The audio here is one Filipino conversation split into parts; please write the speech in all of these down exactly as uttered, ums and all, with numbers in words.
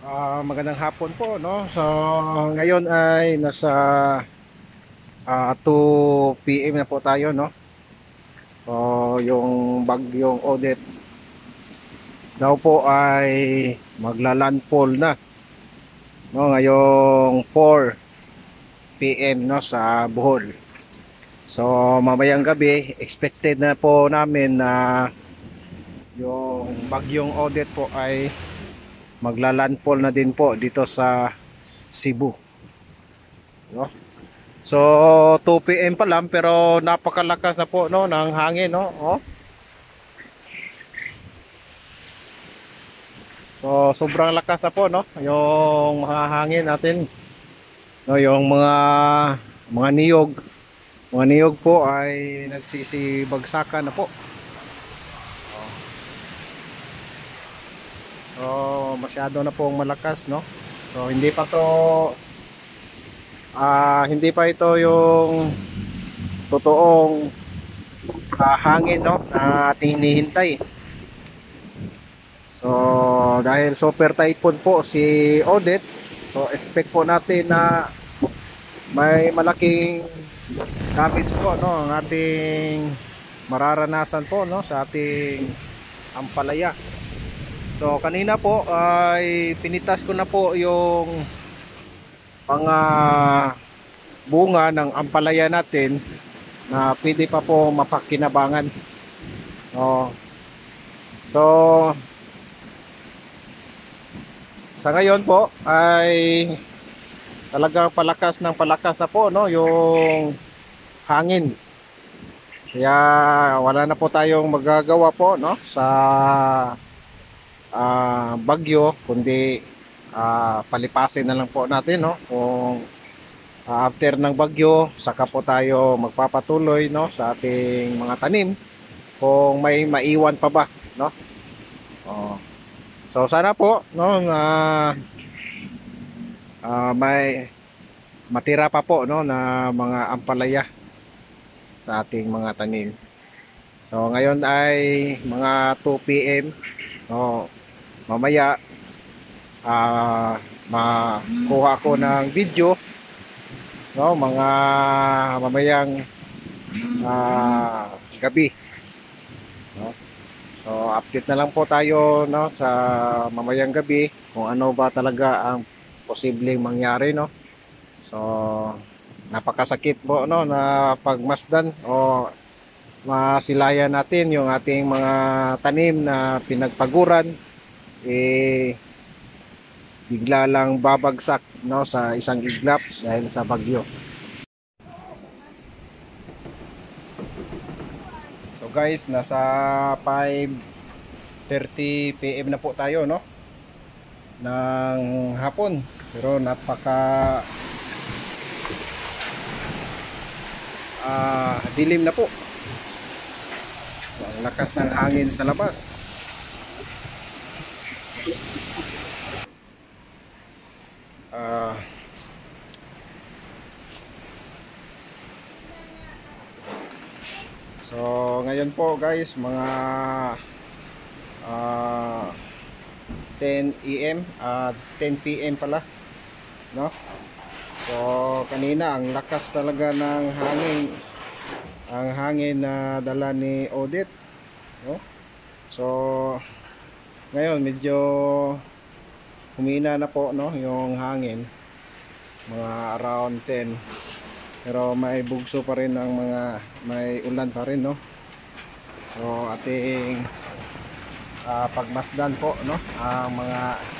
Ah, magandang hapon po, no? So, ngayon ay nasa ah, two p m na po tayo, no? So, yung bagyong Odette daw po ay magla-landfall na, no? Ngayong four p m, no, sa Bohol. So, mamayang gabi, expected na po namin na yung bagyong Odette po ay magla-landfall na din po dito sa Cebu, no? So two p m pa lang pero napakalakas na po, no, ng hangin, no. Oh. So sobrang lakas na po, no, yung mga hangin natin, no, yung mga mga niyog, mga niyog po ay nagsisibagsakan na po. So masyado na pong malakas, no. So hindi pa to ah hindi pa ito yung totoong ah, hangin, no, na ating hinihintay. So dahil super typhoon po si Odette, so expect po natin na may malaking damage po, no, ang ating mararanasan po, no, sa ating ampalaya. So kanina po ay pinitas ko na po yung mga bunga ng ampalaya natin na pwede pa po mapakinabangan. Oh. So sa ngayon po ay talagang palakas ng palakas na po, no, yung hangin. Kaya wala na po tayong magagawa po, no, sa uh, bagyo, kundi uh, palipasin na lang po natin, no, kung uh, after ng bagyo saka po tayo magpapatuloy, no, sa ating mga tanim kung may maiwan pa ba, no. Oh. So sana po, no, na uh, may matira pa po, no, na mga ampalaya sa ating mga tanim. So ngayon ay mga two p m. So mamaya uh, makuha ko ng video, no, mga mamayang uh, gabi, no. So update na lang po tayo, no, sa mamayang gabi kung ano ba talaga ang posibleng mangyari, no. So napakasakit po, no, na pagmasdan o masilayan natin yung ating mga tanim na pinagpaguran, eh bigla lang babagsak, no, sa isang iglap dahil sa bagyo. So guys, nasa five thirty p m na po tayo, no, ng hapon, pero napaka uh, dilim na po. Ang lakas ng hangin sa labas. Uh, so ngayon po guys, mga uh, ten a m uh, ten p m pala, no. So kanina ang lakas talaga ng hangin, ang hangin na dala ni Odette, no. So ngayon medyo humina na po, no, yung hangin, mga around ten, pero may bugso pa rin ng mga, may ulan pa rin, no. So ating uh, pagmasdan po, no, ang mga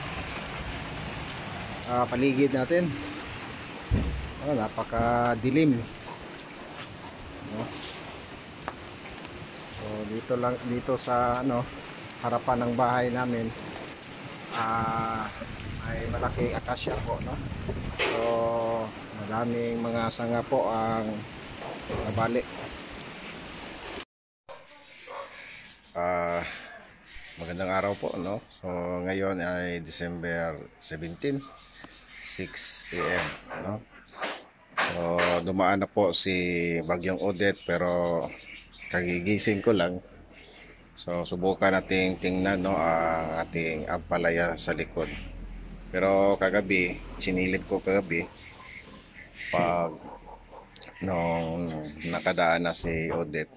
uh, paligid natin. Oh, napakadilim, no? So dito lang, dito sa ano harapan ng bahay namin, ah, may malaking akasya po, no. So madaming mga sanga po ang nabali. Ah, magandang araw po, no. So ngayon ay December seventeenth, six a m, no. So dumaan na po si bagyong Odette pero kagigising ko lang. So subukan nating tingnan, no, ang ating ampalaya sa likod. Pero kagabi, sinilip ko kagabi pag nung nakadaan na si Odette.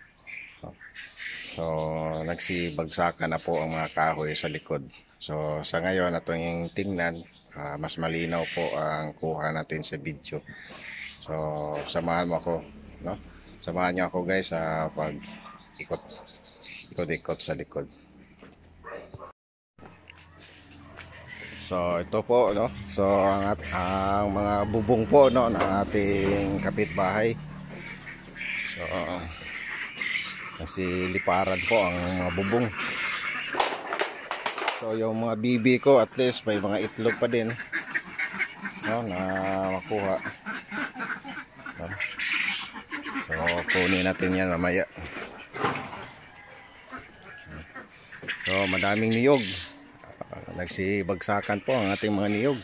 So, nagsibagsakan na po ang mga kahoy sa likod. So, sa ngayon, ito yung tingnan, uh, mas malinaw po ang kuha natin sa video. So, samahan mo ako, no? Samahan niyo ako guys sa pag ikot, ikot-ikot sa likod. So, ito po, no? So, ang, ang mga bubong po, no, ng ating kapitbahay. So, kasi liparan po ang mga bubong. So yung mga bibi ko at least may mga itlog pa din, no, na makuha. So kunin natin yan mamaya. So madaming niyog, uh, nagsibagsakan po ang ating mga niyog.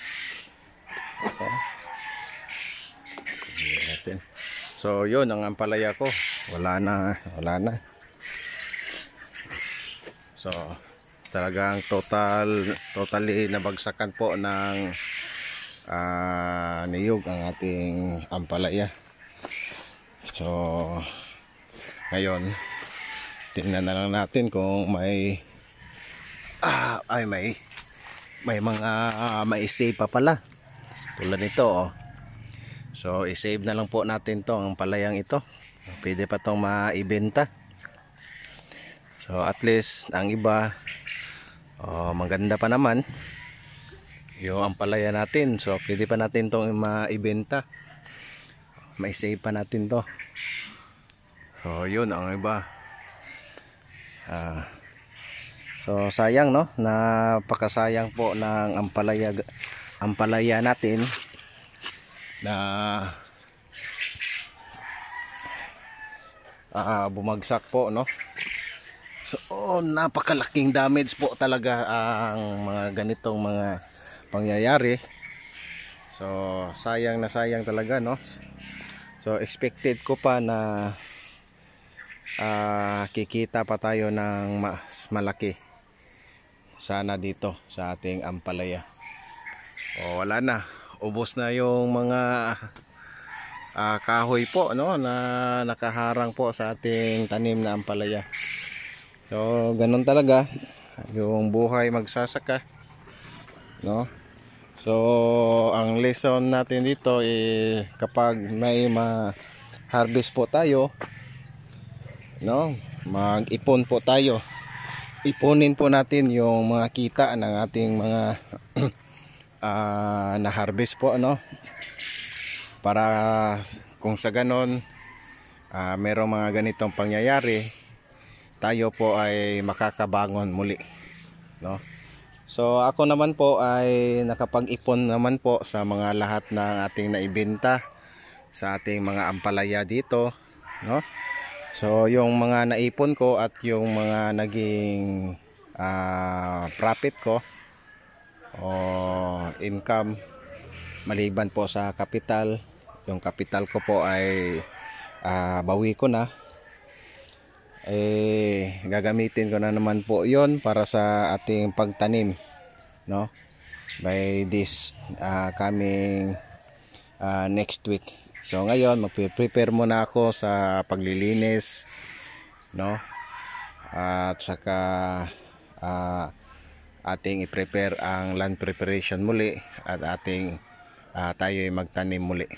Okay. So yun ang ampalaya ko, wala na, wala na. So talagang total totally nabagsakan po ng uh, niyog ang ating ampalaya. So ngayon tingnan na lang natin kung may ah, ay may may mga uh, mai-save pa pala tulad nito, oh. So i-save na lang po natin to, ang palayang ito. Pwede pa tong maibenta. So at least ang iba, oh, maganda pa naman yung ampalaya natin. So pwede pa natin tong maibenta, mai-save pa natin to. So yun ang iba. Ah, so sayang, no, napakasayang po ng ampalaya ampalaya natin na uh, bumagsak po, no. So oh, napakalaking damage po talaga ang mga ganitong mga pangyayari. So sayang na sayang talaga, no. So expected ko pa na uh, kikita pa tayo ng mas malaki sana dito sa ating ampalaya. O wala na, ubos na yung mga uh, kahoy po, no, na nakaharang po sa ating tanim na ampalaya. So ganun talaga yung buhay magsasaka, no. So ang lesson natin dito eh, kapag may ma-harvest po tayo, no, mag-ipon po tayo. Ipunin po natin yung mga kita ng ating mga uh, na-harvest po, no, para kung sa ganon uh, merong mga ganitong pangyayari, tayo po ay makakabangon muli, no. So ako naman po ay nakapag-ipon naman po sa mga lahat ng ating naibenta sa ating mga ampalaya dito, no. So yung mga naipon ko at yung mga naging uh, profit ko o income maliban po sa kapital, yung kapital ko po ay uh, bawi ko na, eh gagamitin ko na naman po yon para sa ating pagtanim, no, by this uh, coming uh, next week. So ngayon magpe-prepare muna ako sa paglilinis, no, at saka uh, ating i-prepare ang land preparation muli at ating uh, tayo ay magtanim muli.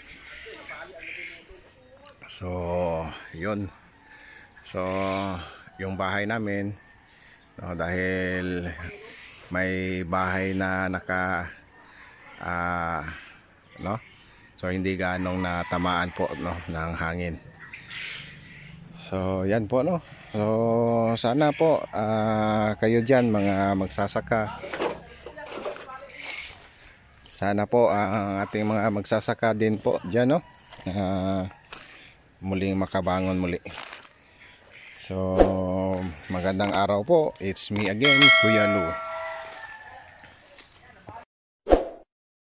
So yun. So yung bahay namin, no, dahil may bahay na naka uh, no, so hindi ganong natamaan po, no, ng hangin. So yan po, no. So sana po uh, kayo dyan mga magsasaka, sana po uh, ang ating mga magsasaka din po dyan, no, uh, muling makabangon muli. So magandang araw po, it's me again, Kuya Lu.